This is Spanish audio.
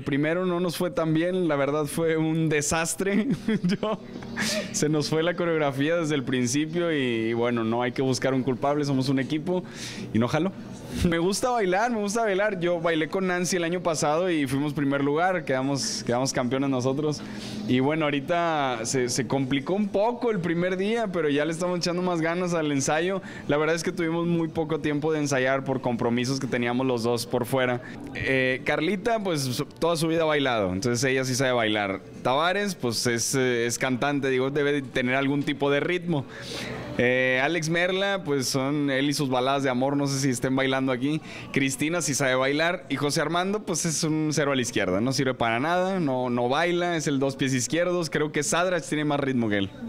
primero no nos fue tan bien, la verdad fue un desastre. Se nos fue la coreografía desde el principio y bueno, no hay que buscar un culpable, somos un equipo y no jaló. Me gusta bailar. Yo bailé con Nancy el año pasado y fuimos primer lugar, quedamos campeones nosotros. Y bueno, ahorita se complicó un poco el primer día, pero ya le estamos echando más ganas al ensayo. La verdad es que tuvimos muy poco tiempo de ensayar por compromisos que teníamos los dos por fuera. Carlita, pues toda su vida ha bailado, entonces ella sí sabe bailar. Tavares, pues es cantante, digo, debe tener algún tipo de ritmo. Alex Merla, pues son él y sus baladas de amor, no sé si estén bailando aquí. Cristina sí sabe bailar y José Armando pues es un cero a la izquierda, no sirve para nada, no baila, es el dos pies izquierdos. Creo que Sadrach tiene más ritmo que él.